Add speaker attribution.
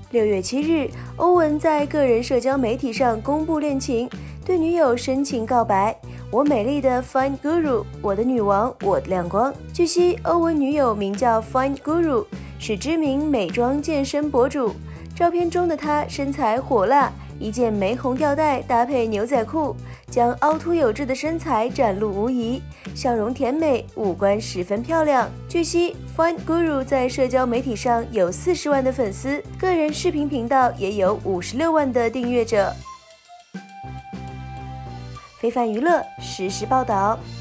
Speaker 1: 6月7日，欧文在个人社交媒体上公布恋情，对女友深情告白：“我美丽的 Fine Guru， 我的女王，我的亮光。”据悉，欧文女友名叫 Fine Guru， 是知名美妆健身博主。照片中的她身材火辣，一件玫红吊带搭配牛仔裤，将凹凸有致的身材展露无遗，笑容甜美，五官十分漂亮。据悉 ，Fine Guru 在社交媒体上有40万的粉丝，个人视频频道也有56万的订阅者。非凡娱乐实时报道。